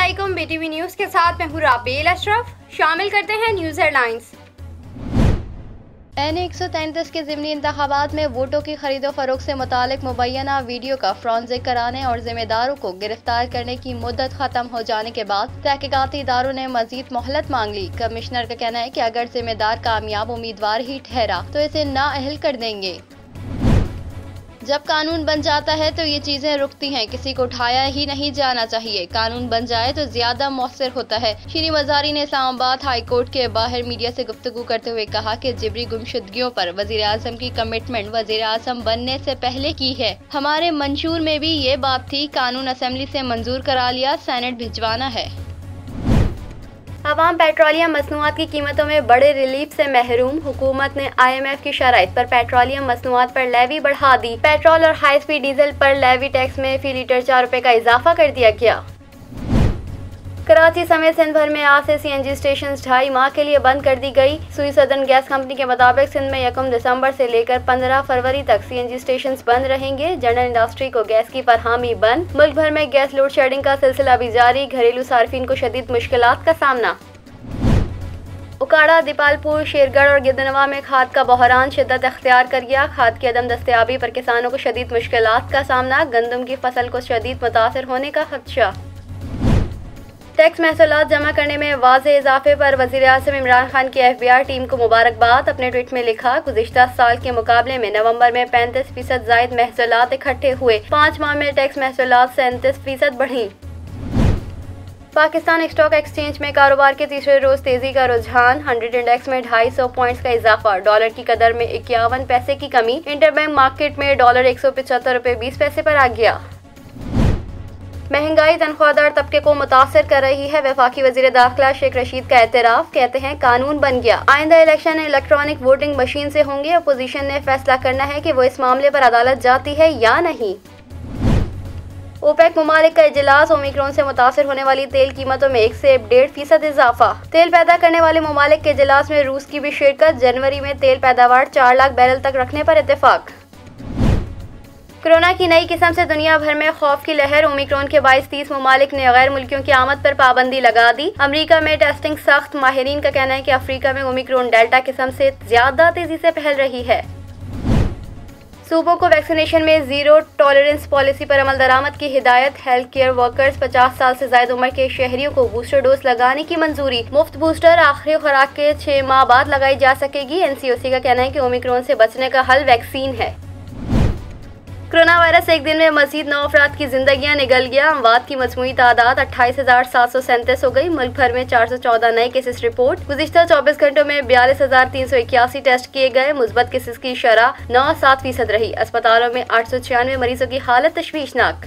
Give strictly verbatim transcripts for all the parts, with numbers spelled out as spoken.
अस्सलामुअलैकुम, BTV news के साथ मैं हूँ राबेल अशरफ। शामिल करते हैं न्यूज़ हेडलाइंस। एन एक सौ तैंतीस के ज़िमनी इंतखाबात में वोटों की खरीदो फरोख्त से मुतालिक मुबैना वीडियो का फ्रांजिक कराने और जिम्मेदारों को गिरफ्तार करने की मुद्दत खत्म हो जाने के बाद तहकीकाती इदारों ने मजीद मोहलत मांग ली। कमिश्नर का कहना है कि अगर जिम्मेदार कामयाब उम्मीदवार ही ठहरा तो इसे नाअहल कर देंगे। जब कानून बन जाता है तो ये चीजें रुकती हैं, किसी को उठाया ही नहीं जाना चाहिए। कानून बन जाए तो ज्यादा मौसर होता है। श्री मजारी ने इस्लामाबाद हाई कोर्ट के बाहर मीडिया से गुफ्तगू करते हुए कहा कि जिबरी गुमशुदगियों पर वजीर आजम की कमिटमेंट वजीर आजम बनने से पहले की है। हमारे मंशूर में भी ये बात थी, कानून असेंबली से मंजूर करा लिया, सेनेट भिजवाना है। अवाम पेट्रोलियम मसनूआत की कीमतों में बड़े रिलीफ से महरूम। हुकूमत ने आई एम एफ की शराइत पर पेट्रोलियम मसनूआत पर लेवी बढ़ा दी। पेट्रोल और हाई स्पीड डीजल पर लेवी टैक्स में फी लीटर चार रुपए का इजाफा कर दिया गया। कराची समेत सिंध भर में आज से सी एन जी स्टेशन ढाई माह के लिए बंद कर दी गई। सुई सदर्न गैस कंपनी के मुताबिक सिंध में यकम दिसंबर से लेकर पंद्रह फरवरी तक सी एन जी स्टेशन बंद रहेंगे। जनरल इंडस्ट्री को गैस की फरहमी बंद। मुल्क भर में गैस लोड शेडिंग का सिलसिला भी जारी। घरेलू सार्फिन को शदीद मुश्किलात का सामना। उकाड़ा, दीपालपुर, शेरगढ़ और गिरदनवा में खाद का बहरान शिद्दत अख्तियार कर गया। खाद की अदम दस्तयाबी पर किसानों को शदीद मुश्किलात का सामना। गंदम की फसल को शदीद मुतासर होने का खदशा। टैक्स महसूलात जमा करने में वाज़े इजाफे पर वज़ीर आज़म इमरान खान की एफ बी आर टीम को मुबारकबाद। अपने ट्वीट में लिखा, गुज़िश्ता साल के मुकाबले में नवंबर में पैंतीस फीसद जायद महसूलात इकट्ठे हुए। पाँच माह में टैक्स महसूलात सैंतीस फीसद बढ़ी। पाकिस्तान स्टॉक एक्सचेंज में कारोबार के तीसरे रोज तेजी का रुझान। हंड्रेड इंडेक्स में ढाई सौ पॉइंट्स का इजाफा। डॉलर की कदर में इक्यावन पैसे की कमी। इंटरबैंक मार्केट में डॉलर एक सौ पचहत्तर रुपये बीस पैसे पर आ गया। महंगाई तनख्वाहदार तबके को मुतासर कर रही है। वफाकी वजीर दाखिला शेख रशीद का एतराफ, कहते हैं कानून बन गया। आइंदा इलेक्शन इलेक्ट्रॉनिक वोटिंग मशीन से होंगे। अपोजिशन ने फैसला करना है कि वो इस मामले पर अदालत जाती है या नहीं। ओपेक ममालिक का इजलास। ओमिक्रॉन से मुतासर होने वाली तेल कीमतों में एक से डेढ़ फीसद इजाफा। तेल पैदा करने वाले ममालिक के इजलास में रूस की भी शिरकत। जनवरी में तेल पैदावार चार लाख बैरल तक रखने पर इत्तेफाक। कोरोना की नई किस्म से दुनिया भर में खौफ की लहर। ओमिक्रॉन के बाईस तीस ममालिक ने गैर मुल्कियों की आमद पर पाबंदी लगा दी। अमरीका में टेस्टिंग सख्त। माहिरीन का कहना है कि अफ्रीका में ओमिक्रॉन डेल्टा किस्म से ज्यादा तेजी से फैल रही है। सूबों को वैक्सीनेशन में जीरो टॉलरेंस पॉलिसी पर अमल दरामद की हिदायत। हेल्थ केयर वर्कर्स पचास साल से ज्यादा उम्र के शहरियों को बूस्टर डोज लगाने की मंजूरी। मुफ्त बूस्टर आखिरी खुराक के छह माह बाद लगाई जा सकेगी। एन सी ओ सी का कहना है कि ओमिक्रॉन से बचने का हल वैक्सीन है। कोरोना वायरस एक दिन में मजीद नौ अफराद की जिंदगियां निगल गया। अमवात की मजमूई तादाद अट्ठाईस हजार सात सौ सैंतीस हो गई। मुल्क भर में चार सौ चौदह नए केसेस रिपोर्ट। गुज़िश्ता चौबीस घंटों में बयालीस हजार तीन सौ इक्यासी टेस्ट किए गए। मुस्बत केसेस की शरह नौ सात फीसद रही। अस्पतालों में आठ सौ छियानवे मरीजों की हालत तशवीशनाक।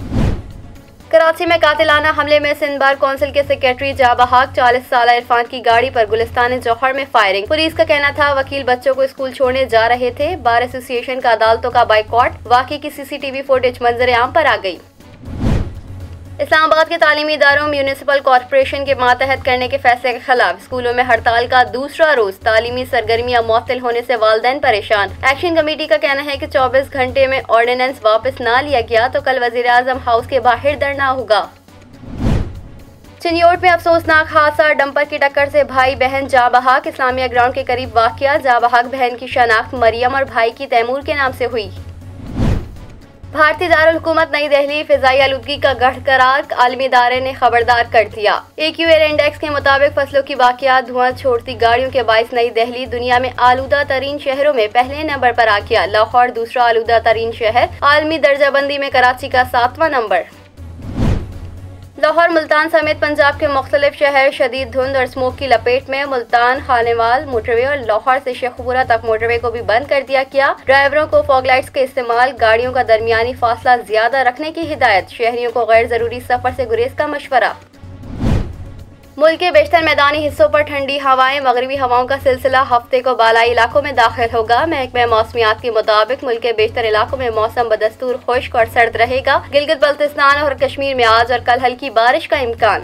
कराची में कातिलाना हमले में सिंध बार कौंसिल के सेक्रेटरी जाबहाक चालीस साल इरफान की गाड़ी पर गुलिस्तान जौहर में फायरिंग। पुलिस का कहना था वकील बच्चों को स्कूल छोड़ने जा रहे थे। बार एसोसिएशन का अदालतों का बाइकॉट। वाकई की C C T V footage मंजर आम पर आ गई। इस्लामाबाद के तालीमी इदारों म्यूनिसिपल कॉरपोरेशन के मातहत करने के फैसले के खिलाफ स्कूलों में हड़ताल का दूसरा रोज। तालीमी सरगर्मियां मुअत्तल होने से वालिदैन परेशान। एक्शन कमेटी का कहना है कि चौबीस घंटे में ऑर्डिनेंस वापस ना लिया गया तो कल वजीर आजम हाउस के बाहर धरना होगा। चिन्योट में अफसोसनाक हादसा। डंपर की टक्कर से भाई बहन जाबहाक। इस्लामिया ग्राउंड के करीब वाकया। जाबहाक बहन की शनाख्त मरियम और भाई की तैमूर के नाम से हुई। भारतीय दारुल हुकूमत नई दिल्ली फिजाई आलूदगी का गढ़ करार। आलमी इदारे ने खबरदार कर दिया। ए क्यू एयर इंडेक्स के मुताबिक फसलों की वाकयात धुआं छोड़ती गाड़ियों के बाइस नई दिल्ली दुनिया में आलूदा तरीन शहरों में पहले नंबर पर आ गया। लाहौर दूसरा आलूदा तरीन शहर। आलमी दर्जाबंदी में कराची का सातवां नंबर। लाहौर मुल्तान समेत पंजाब के मुख्तलिफ शहर शदीद धुंध और स्मोक की लपेट में। मुल्तान खानेवाल मोटरवे और लाहौर से शेखपुरा तक मोटरवे को भी बंद कर दिया गया। ड्राइवरों को फॉग लाइट्स के इस्तेमाल, गाड़ियों का दरमियानी फासला ज्यादा रखने की हिदायत। शहरियों को गैर जरूरी सफर से गुरेज का मशवरा। मुल्क के बेशतर मैदानी हिस्सों पर ठंडी हवाएं। मगरबी हवाओं का सिलसिला हफ्ते को बालाई इलाकों में दाखिल होगा। महकमा मौसमियात के मुताबिक मुल्क के बेशतर इलाकों में मौसम बदस्तूर खुश्क और सर्द रहेगा। गिलगित बल्तिस्तान और कश्मीर में आज और कल हल्की बारिश का इम्कान।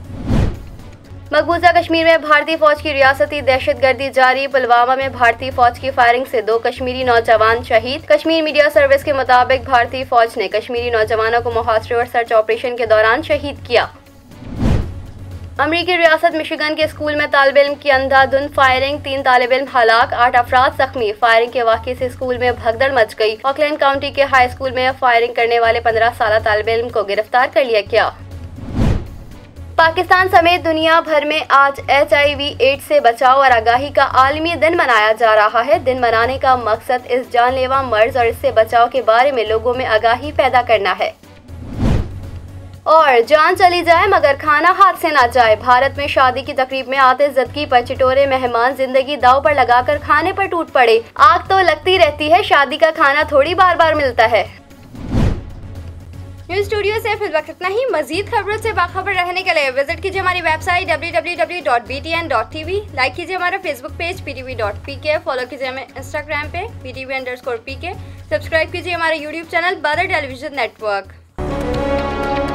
मकबूजा कश्मीर में भारतीय फौज की रियासती दहशतगर्दी जारी। पुलवामा में भारतीय फौज की फायरिंग से दो कश्मीरी नौजवान शहीद। कश्मीर मीडिया सर्विस के मुताबिक भारतीय फौज ने कश्मीरी नौजवानों को मुहासरे और सर्च ऑपरेशन के दौरान शहीद किया। अमरीकी रियासत मिशिगन के स्कूल में तालिब इल्म की अंधाधुंध फायरिंग, तीन तालिब इल्म हलाक, आठ अफराद जख्मी। फायरिंग के वाक़ये से स्कूल में भगदड़ मच गई। ऑकलैंड काउंटी के हाई स्कूल में फायरिंग करने वाले पंद्रह साल तालिब इल्म को गिरफ्तार कर लिया गया। पाकिस्तान समेत दुनिया भर में आज एच आई वी एड्स से बचाव और आगाही का आलमी दिन मनाया जा रहा है। दिन मनाने का मकसद इस जानलेवा मर्ज और इससे बचाव के बारे में लोगों में आगाही पैदा करना है। और जान चली जाए मगर खाना हाथ से ना जाए। भारत में शादी की तकरीब में आते ज़दगी पर चिटोरे मेहमान जिंदगी दाव पर लगाकर खाने पर टूट पड़े। आग तो लगती रहती है, शादी का खाना थोड़ी बार बार मिलता है। न्यूज़ स्टूडियो से फिल वक्त इतना ही। मजीद खबरों से बाखबर रहने के लिए विजिट कीजिए हमारी website W W W dot B T N dot T V. Like कीजिए हमारा Facebook page P T V dot P K. Follow कीजिए हमें इंस्टाग्राम पे P T V underscore P K. Subscribe कीजिए हमारा YouTube channel Badal television network.